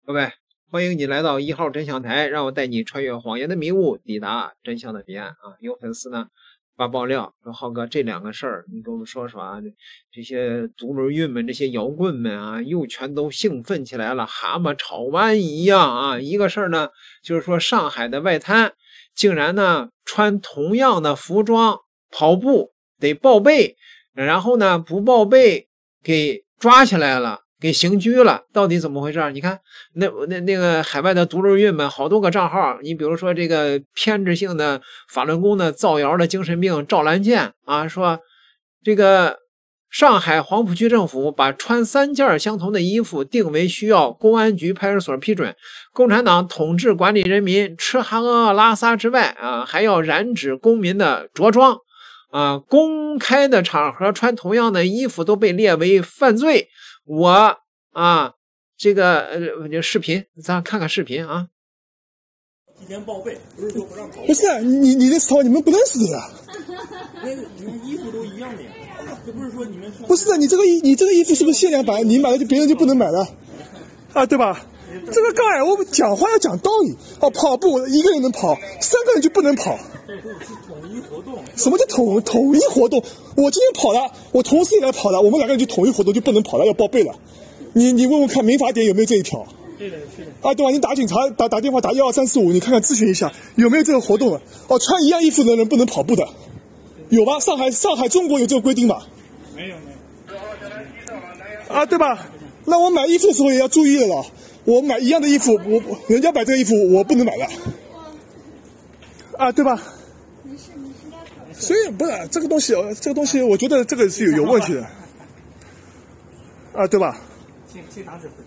各位，欢迎你来到1号真相台，让我带你穿越谎言的迷雾，抵达真相的彼岸啊！有粉丝呢发爆料说，浩哥这两个事儿，你跟我们说说啊，这些独轮运们、这些摇棍们啊，又全都兴奋起来了，蛤蟆炒湾一样啊！一个事儿呢，就是说上海的外滩竟然呢穿同样的服装跑步得报备，然后呢不报备给抓起来了。给刑拘了，到底怎么回事？你看，那个海外的独轮运们，好多个账号。你比如说这个偏执性的法轮功的造谣的精神病赵兰健啊，说这个上海黄浦区政府把穿3件相同的衣服定为需要公安局派出所批准，共产党统治管理人民吃喝拉撒之外啊，还要染指公民的着装啊，公开的场合穿同样的衣服都被列为犯罪。我啊，这个视频，咱看看视频啊。 提前报备，不是说不让跑。 不是你的草你们不认识的呀？ 那你们衣服都一样的呀，这不是说你们不是的，你这个衣服是不是限量版？你买了就别人就不能买了啊，对吧？这个杠我讲话要讲道理啊，跑步一个人能跑，3个人就不能跑。 这是统一活动。 什么叫统一活动？我今天跑了，我同事也来跑了，我们2个人就统一活动就不能跑了，要报备了。你问问看民法典有没有这一条？ 对的，是的。 啊，对吧？你打警察打电话打12345，你看看咨询一下有没有这个活动了？哦，穿一样衣服的人不能跑步的，有吧？上海中国有这个规定吧？ 没有。 啊，对吧？那我买衣服的时候也要注意了。我买一样的衣服，人家买这个衣服我不能买了，啊，对吧？所以不是这个东西，我觉得这个是有问题的，啊，对吧？ 请打指挥。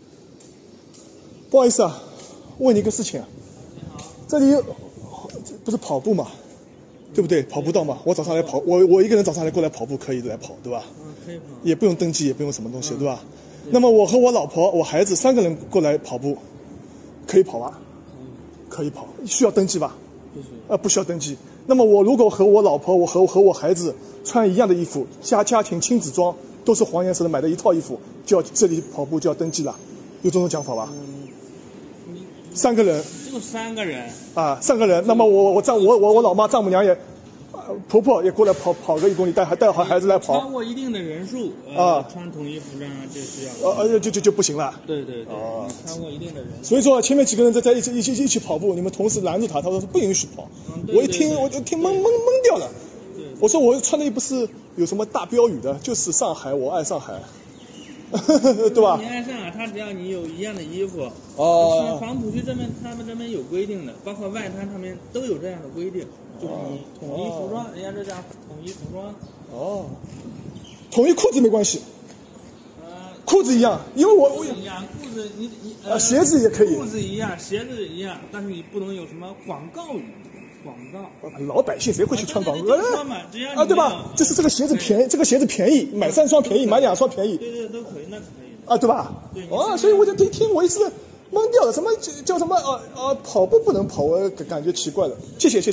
不好意思啊，问你一个事情啊，这里不是跑步嘛，对不对？跑步道嘛，我早上来跑，我一个人早上过来跑步可以来跑，对吧？ 可以跑。也不用登记，也不用什么东西，对吧？那么我和我老婆、我孩子3个人过来跑步，可以跑吧？可以跑，需要登记吧？不需要登记。那么我如果和我老婆、我和我孩子穿一样的衣服，家庭亲子装，都是黄颜色的，买的一套衣服，就要这里跑步就要登记了，有这种讲法吧？3个人。 就3个人。 啊，3个人。那么我老妈丈母娘也。婆婆也过来跑个1公里，带好孩子来跑。 超过一定的人数，穿统一服装这是要。 就不行了。 对。超过一定的人数。 所以说前面几个人在一起跑步，你们同事拦住他说不允许跑。我一听我就听懵掉了。我说我穿的又不是有什么大标语的，就是上海，我爱上海。对吧？ 你爱上海，他只要你有一样的衣服。黄浦区他们这边有规定的，包括外滩他们都有这样的规定，就是你统一服装，人家这叫统一服装。 统一裤子没关系。裤子一样，因为我一样，裤子你鞋子也可以。 裤子一样，鞋子一样，但是你不能有什么广告语。 老百姓谁会去穿广告啊？ 对吧？就是这个鞋子便宜，买3双便宜，买2双便宜。 对，都可以，那可以。 啊，对吧？所以我就听我一直懵掉了，什么叫什么跑步不能跑，我感觉奇怪了。谢谢。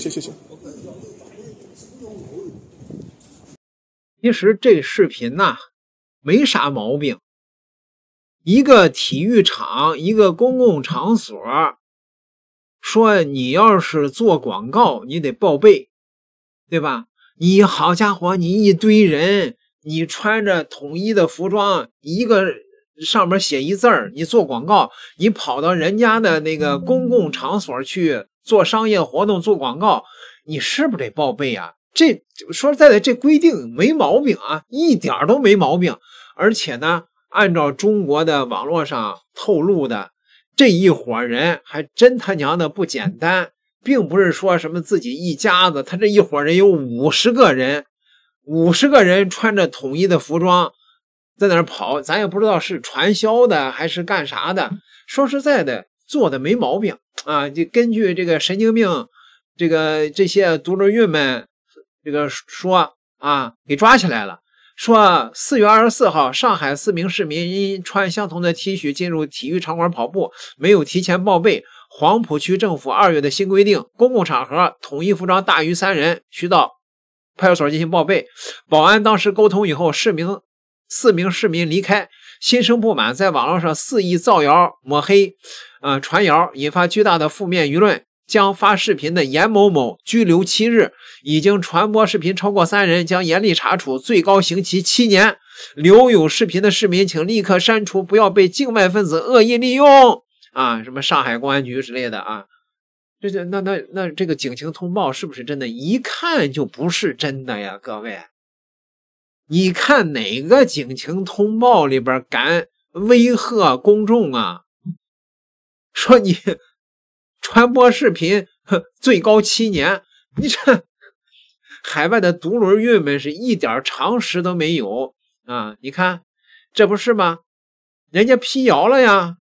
其实这视频呐，没啥毛病。一个体育场，一个公共场所。说你要是做广告，你得报备，对吧？你好家伙，你一堆人，你穿着统一的服装，一个上面写一字儿，你做广告，你跑到人家的那个公共场所去做商业活动做广告，你是不是得报备啊？这说实在的，这规定没毛病啊，一点都没毛病。而且呢，按照中国的网络上透露的，这一伙人还真他娘的不简单，并不是说什么自己一家子，他这一伙人有50个人，50个人穿着统一的服装在那儿跑，咱也不知道是传销的还是干啥的。说实在的，做的没毛病啊！就根据这个神经病，这些独轮运们说啊，给抓起来了。说4月24号，上海4名市民因穿相同的 T 恤进入体育场馆跑步，没有提前报备。黄浦区政府2月的新规定，公共场合统一服装大于3人，需到派出所进行报备。保安当时沟通以后，4名市民离开， 心生不满，在网络上肆意造谣抹黑传谣，引发巨大的负面舆论，将发视频的严某某拘留7日，已经传播视频超过3人，将严厉查处，最高刑期7年。留有视频的市民请立刻删除，不要被境外分子恶意利用什么上海公安局之类的那这个警情通报是不是真的？一看就不是真的呀，各位。你看哪个警情通报里边敢威吓公众啊？说你传播视频最高7年，你这海外的独轮运们是一点常识都没有你看这不是吗？人家辟谣了呀。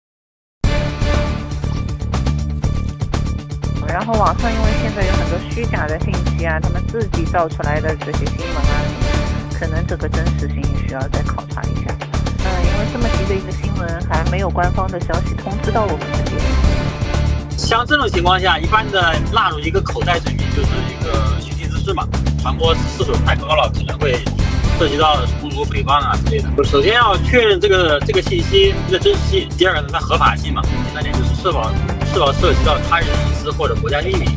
然后网上因为现在有很多虚假的信息他们自己造出来的这些新闻可能这个真实性也需要再考察一下。因为这么急的一个新闻还没有官方的消息通知到我们这边。 像这种情况下，一般的纳入一个口袋罪名，就是一个寻衅滋事嘛，传播次数太高了，可能会涉及到侮辱、诽谤之类的。首先要确认这个信息的真实性，第二个它合法性嘛，第三点就是是否涉及到他人隐私或者国家秘密。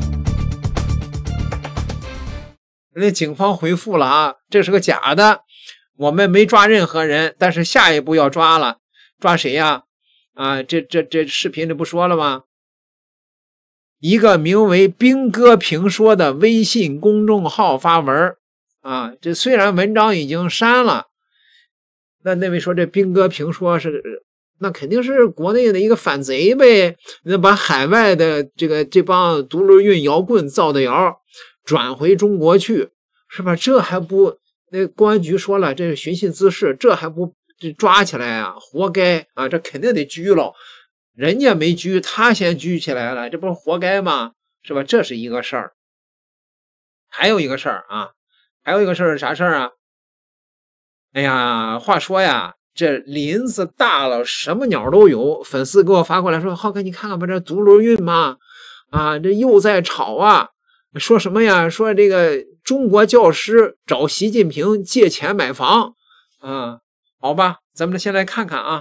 人家警方回复了这是个假的，我们没抓任何人，但是下一步要抓了，抓谁呀？这视频里不说了吗？一个名为兵哥评说的微信公众号发文这虽然文章已经删了，那位说这兵哥评说那肯定是国内的一个反贼呗，那把海外的这帮独轮运摇棍造的谣转回中国去，是吧？这还不那公安局说了，这是寻衅滋事，这还不抓起来活该这肯定得拘了。人家没拘，他先拘起来了，这不是活该吗？是吧？这是一个事儿。还有一个事儿是啥事儿哎呀，话说呀，这林子大了，什么鸟都有。粉丝给我发过来说：“浩哥，你看看吧，这独轮运嘛，这又在吵说什么呀？说这个中国教师找习近平借钱买房好吧，咱们先来看看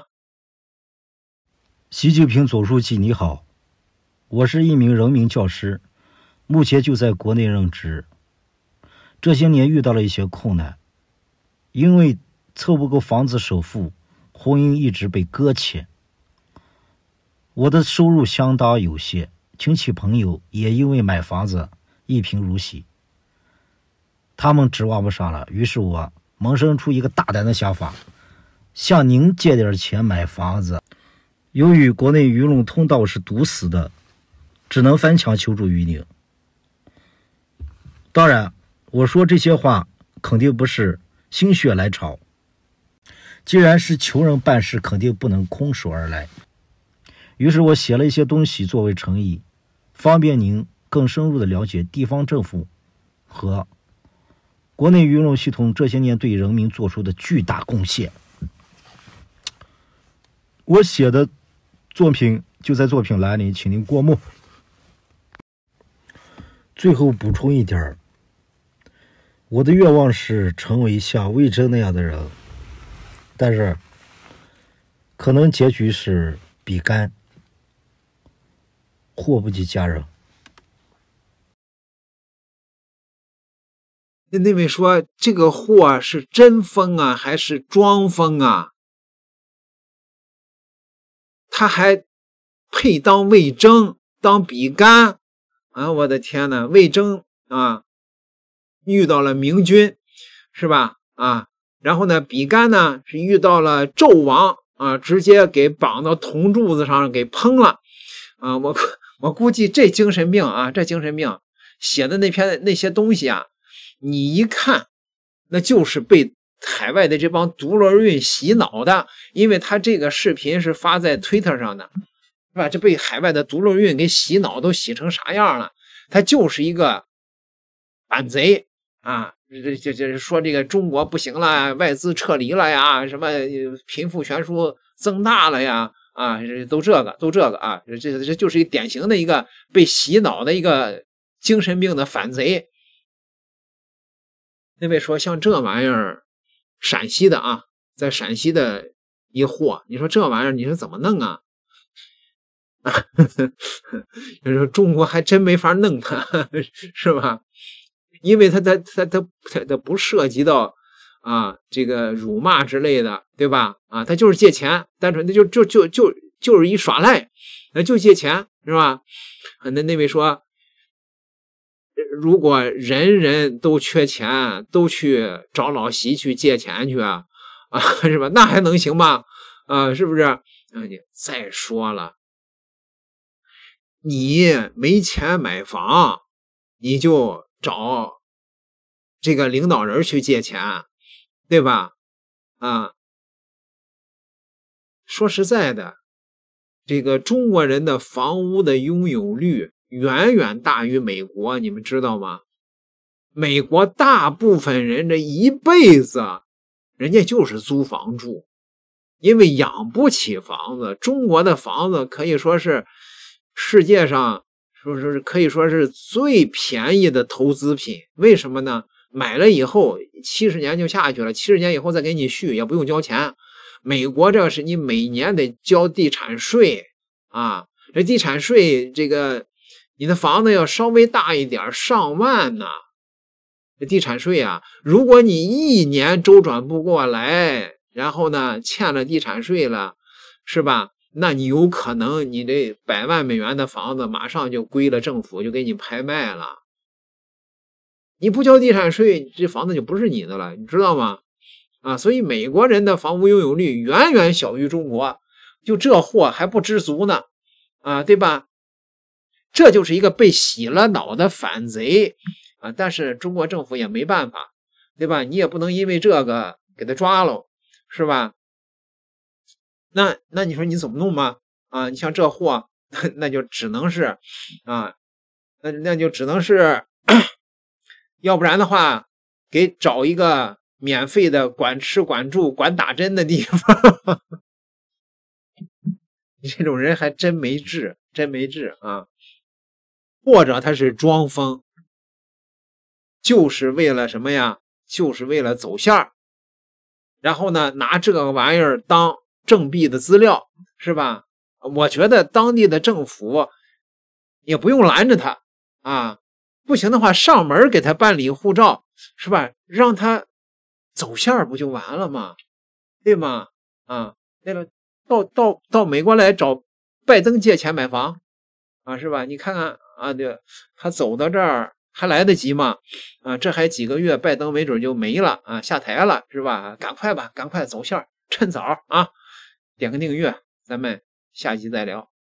习近平总书记你好，我是一名人民教师，目前就在国内任职。这些年遇到了一些困难，因为凑不够房子首付，婚姻一直被搁浅。我的收入相当有限，亲戚朋友也因为买房子一贫如洗，他们指望不上了。于是我萌生出一个大胆的想法，向您借点钱买房子。由于国内舆论通道是堵死的，只能翻墙求助于您。当然，我说这些话肯定不是心血来潮，既然是求人办事，肯定不能空手而来。于是我写了一些东西作为诚意，方便您更深入的了解地方政府和国内舆论系统这些年对人民做出的巨大贡献。我写的作品就在作品栏里，请您过目。最后补充一点，我的愿望是成为像魏征那样的人，但是可能结局是比干，祸不及家人。 那位说这个祸是真疯还是装疯他还配当魏征，当比干我的天哪！魏征遇到了明军，是吧？然后呢，比干呢是遇到了纣王直接给绑到铜柱子上给烹了我估计这精神病这精神病写的那些东西你一看那就是被海外的这帮独轮运洗脑的，因为他这个视频是发在 Twitter 上的，是吧？这被海外的独轮运给洗脑都洗成啥样了？他就是一个反贼这说这个中国不行了，外资撤离了呀，什么贫富悬殊增大了呀都这个这就是一个典型的一个被洗脑的一个精神病的反贼。那位说像这玩意儿，陕西的在陕西的一货，你说这玩意儿你是怎么弄啊？有时候中国还真没法弄它，是吧？因为它不涉及到这个辱骂之类的，对吧？它就是借钱，单纯的就是一耍赖，就借钱，是吧？那位说，如果人人都缺钱，都去找老习去借钱去是吧？那还能行吗？是不是？再说了。你没钱买房，你就找这个领导人去借钱，对吧？说实在的，这个中国人的房屋的拥有率远远大于美国，你们知道吗？美国大部分人这一辈子，人家就是租房住，因为养不起房子。中国的房子可以说是世界上可以说是最便宜的投资品。为什么呢？买了以后70年就下去了，70年以后再给你续，也不用交钱。美国这是你每年得交地产税这地产税这个你的房子要稍微大一点，上万呢。这地产税如果你一年周转不过来，然后呢欠了地产税了，是吧？那你有可能你这100万美元的房子马上就归了政府，就给你拍卖了。你不交地产税，这房子就不是你的了，你知道吗？所以美国人的房屋拥有率远远小于中国，就这货还不知足呢，对吧？这就是一个被洗了脑的反贼但是中国政府也没办法，对吧？你也不能因为这个给他抓了，是吧？那你说你怎么弄吗？你像这货，那就只能是那就只能是，要不然的话，给找一个免费的管吃管住管打针的地方。你这种人还真没治，真没治或者他是装疯，就是为了什么呀？就是为了走线儿，然后呢拿这个玩意儿当政弊的资料，是吧？我觉得当地的政府也不用拦着他不行的话上门给他办理护照，是吧？让他走线不就完了吗？对吗？对了，到美国来找拜登借钱买房是吧？你看看对，他走到这儿还来得及吗？这还几个月，拜登没准就没了下台了，是吧？赶快吧，赶快走线，趁早点个订阅，咱们下集再聊。